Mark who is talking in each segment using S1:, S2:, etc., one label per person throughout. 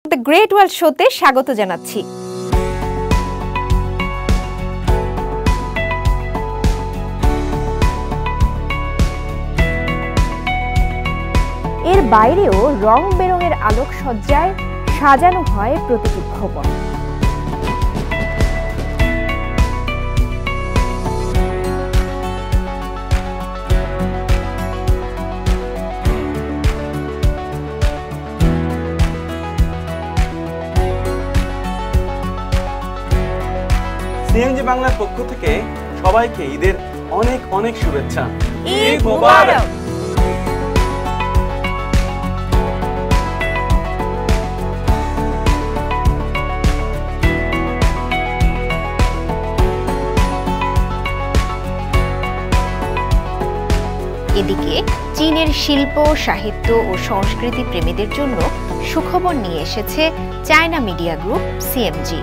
S1: The great world শোতে স্বাগত জানাচ্ছি। এর বাইরেও রং বেরঙের আলোকসজ্জায় সাজানো হয় প্রতিটি ভবন।
S2: সিএমজি বাংলার পক্ষ থেকে সবাইকে ঈদের অনেক অনেক শুভেচ্ছা। ঈদ মোবারক।
S1: এদিকে চীনের শিল্প, সাহিত্য ও সংস্কৃতি প্রেমীদের জন্য সুখবর নিয়ে এসেছে চায়না মিডিয়া গ্রুপ সিএমজি।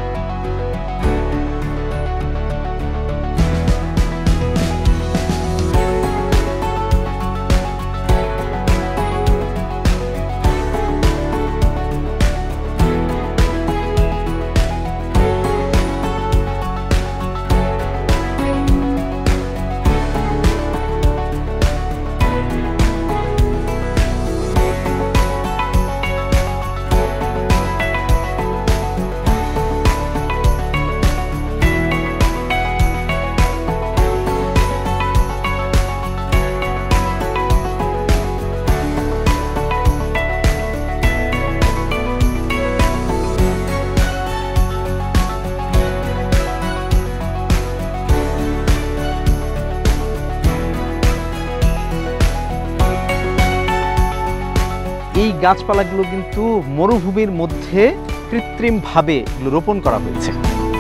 S3: এই গাছপালাগুলো কিন্তু মরুভূমির মধ্যে কৃত্রিমভাবে রোপণ করা হয়েছে।